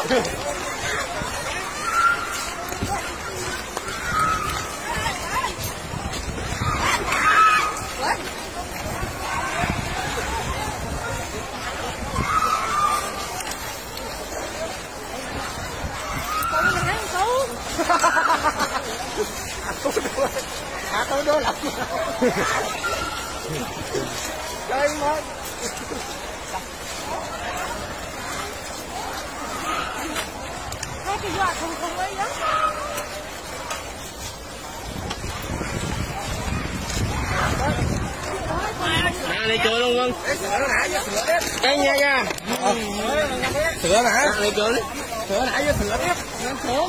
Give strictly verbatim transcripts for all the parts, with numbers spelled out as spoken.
À tôi đưa lọc chơi thôi. Thấy cái gió không không ấy lắm. À, này chơi luôn Vân. Sữa nó nãy với sữa đấy. Đây nha nha. Sữa nãy. Này chơi đi. Sữa nãy với sữa tiếp. Sữa.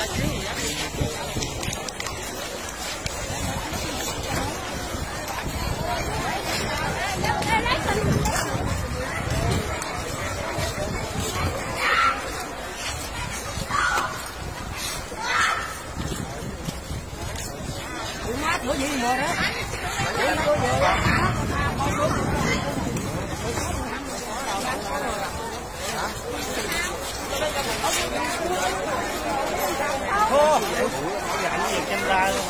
Mát nữa gì mà đó. Thô. Dặn gì camera luôn.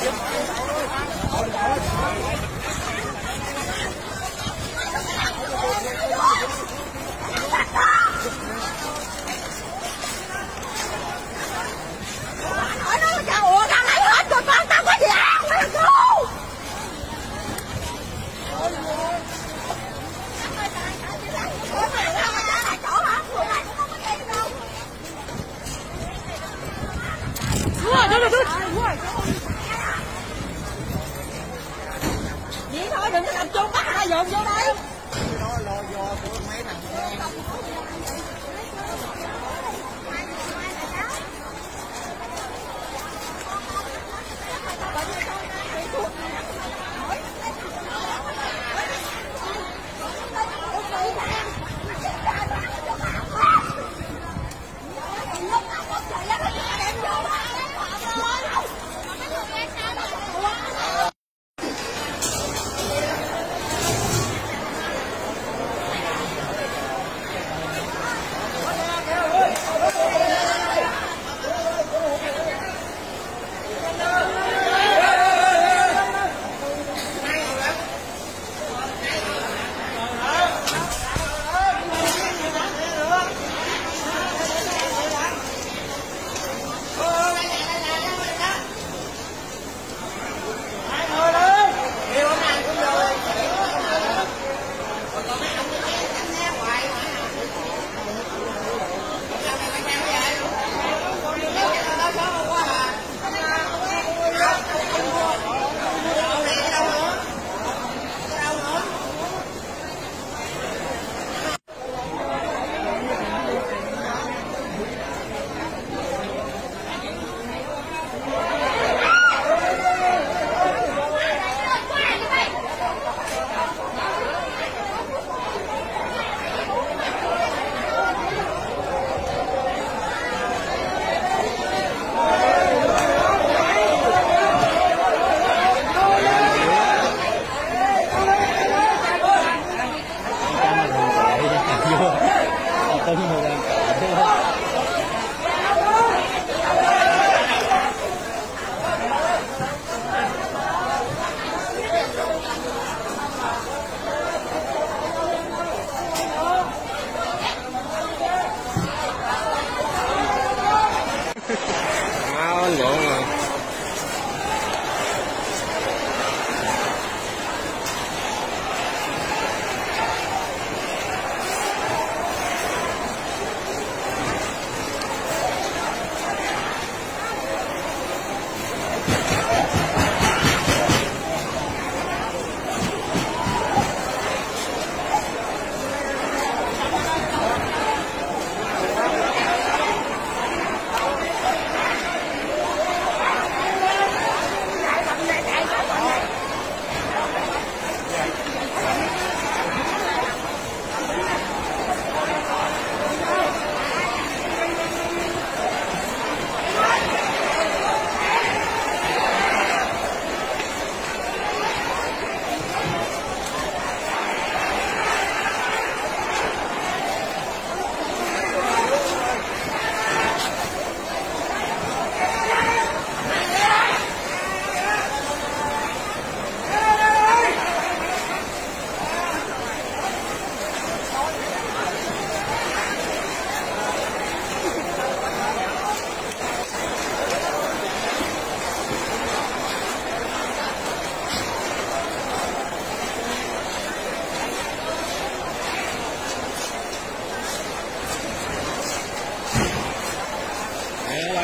Vậy thôi đừng có tập trung bắt người ta dồn vô đây. Lo lo do của mấy thằng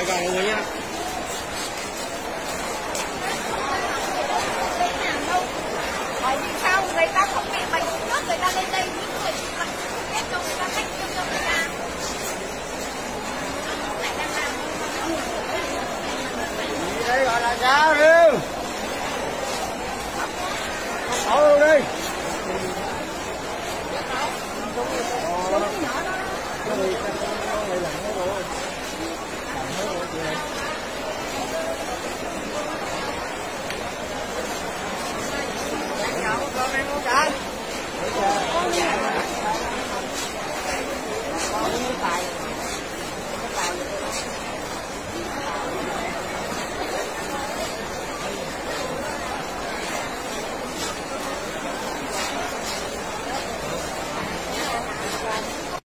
vào mọi người nha. Bởi vì sao người ta không bị bệnh trước, người ta lên đây những người bị bệnh không biết đâu, người ta tách riêng cho người ta. Đây gọi là sao đi.